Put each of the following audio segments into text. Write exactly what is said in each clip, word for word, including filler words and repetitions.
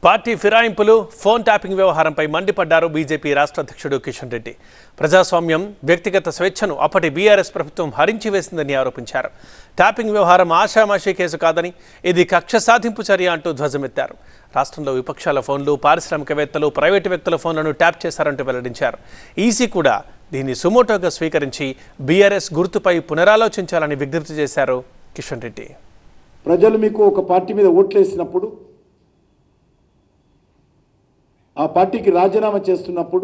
Party ఫిరాయింపులు phone tapping వ్యవహారంపై మండిపడ్డారు BJP రాష్ట్ర అధ్యక్షుడు కిషన్ రెడ్డి. ప్రజాస్వామ్యం, వ్యక్తిగత స్వేచ్ఛను అప్పటి బీఆర్ఎస్ ప్రభుత్వం హరించి వేసిందని ఆరోపించారు. ట్యాపింగ్ వ్యవహారం ఆషామాషీ కేసు కాదని, ఇది కక్ష సాధింపు చర్య అంటూ ధ్వజమెత్తారు. రాష్ట్రంలో విపక్షాల ఫోన్లు, పారిశ్రామికవేత్తలు, ప్రైవేటు వ్యక్తుల ఫోన్లను ట్యాప్ చేశారంటూ వెల్లడించారు. ఈసీ కూడా దీన్ని సుమోటోగా స్వీకరించి బీఆర్ఎస్ గుర్తుపై పునరాలోచించాలని విజ్ఞప్తి చేశారు కిషన్ రెడ్డి. ప్రజలు మీకు ఒక పార్టీ మీద ఓట్లేసినప్పుడు, ఆ పార్టీకి రాజీనామా చేస్తున్నప్పుడు,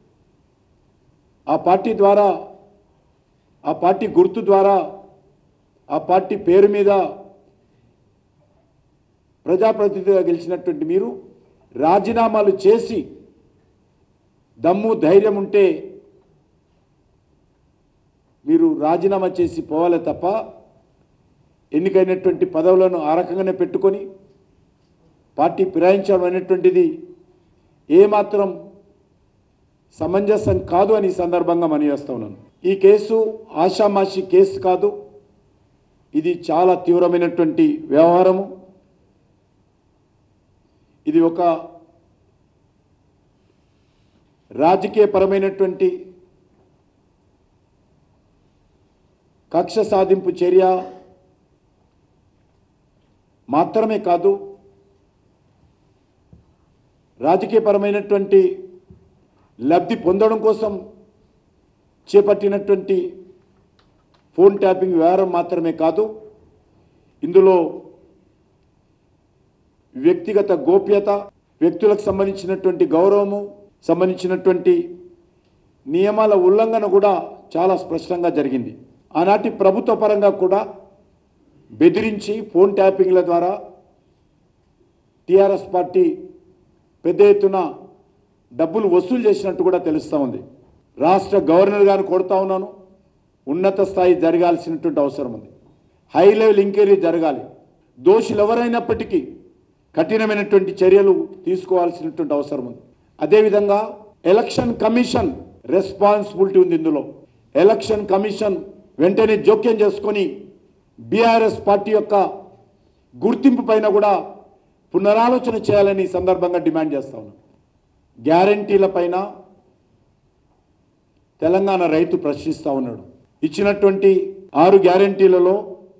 ఆ పార్టీ ద్వారా, ఆ పార్టీ గుర్తు ద్వారా, ఆ పార్టీ పేరు మీద ప్రజాప్రతినిధిగా గెలిచినటువంటి మీరు రాజీనామాలు చేసి దమ్ము ధైర్యం ఉంటే మీరు రాజీనామా చేసి పోవాలి తప్ప ఎన్నికైనటువంటి పదవులను ఆ రకంగానే పెట్టుకొని పార్టీ ఫిరాయించడం అనేటువంటిది ఏమాత్రం సమంజసం కాదు అని సందర్భంగా మనవేస్తా ఉన్నాను. ఈ కేసు ఆషామాషి కేసు కాదు, ఇది చాలా తీవ్రమైనటువంటి వ్యవహారము. ఇది ఒక రాజకీయపరమైనటువంటి కక్ష సాధింపు చర్య మాత్రమే కాదు, రాజకీయపరమైనటువంటి లబ్ధి పొందడం కోసం చేపట్టినటువంటి ఫోన్ ట్యాపింగ్ వ్యవహారం మాత్రమే కాదు, ఇందులో వ్యక్తిగత గోప్యత, వ్యక్తులకు సంబంధించినటువంటి గౌరవము, సంబంధించినటువంటి నియమాల ఉల్లంఘన కూడా చాలా స్పష్టంగా జరిగింది. ఆనాటి ప్రభుత్వ పరంగా కూడా బెదిరించి ఫోన్ ట్యాపింగ్ల ద్వారా టీఆర్ఎస్ పార్టీ పెద్ద ఎత్తున డబ్బులు వసూలు చేసినట్టు కూడా తెలుస్తూ ఉంది. రాష్ట్ర గవర్నర్ గారిని కొడతా ఉన్నాను, ఉన్నత స్థాయి జరగాల్సినటువంటి అవసరం ఉంది. హై లెవెల్ ఎంక్వైరీ జరగాలి. దోషులు ఎవరైనప్పటికీ కఠినమైనటువంటి చర్యలు తీసుకోవాల్సినటువంటి అవసరం ఉంది. అదేవిధంగా ఎలక్షన్ కమిషన్ రెస్పాన్సిబిలిటీ ఉంది ఇందులో. ఎలక్షన్ కమిషన్ వెంటనే జోక్యం చేసుకొని బీఆర్ఎస్ పార్టీ యొక్క గుర్తింపు పైన కూడా పునరాలోచన చేయాలని సందర్భంగా డిమాండ్ చేస్తా ఉన్నాం. గ్యారంటీల పైన తెలంగాణ రైతు ప్రశ్నిస్తూ ఉన్నాడు. ఇచ్చినటువంటి ఆరు గ్యారంటీలలో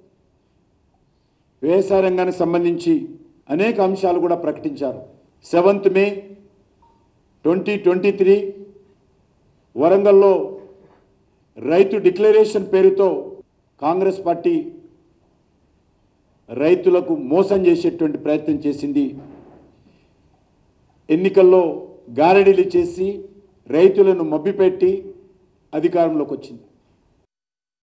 వ్యవసాయ రంగానికి సంబంధించి అనేక అంశాలు కూడా ప్రకటించారు. Seventh May twenty twenty three వరంగల్లో రైతు డిక్లరేషన్ పేరుతో కాంగ్రెస్ పార్టీ రైతులకు మోసం చేసేటువంటి ప్రయత్నం చేసింది. ఎన్నికల్లో గారడీలు చేసి రైతులను మభ్యపెట్టి అధికారంలోకి వచ్చింది.